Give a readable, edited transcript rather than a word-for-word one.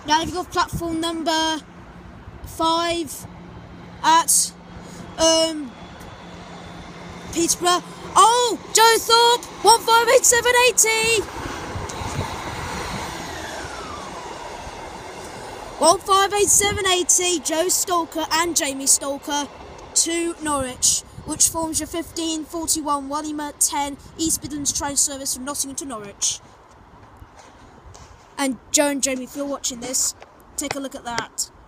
Now you've got platform number 5 at Peterborough. Oh, Joe Thorpe, 158780. 158780, Joe Stalker and Jamie Stalker to Norwich, which forms your 1541 Wallymer 10 East Midlands train service from Nottingham to Norwich. And Joe and Jamie, if you're watching this, take a look at that.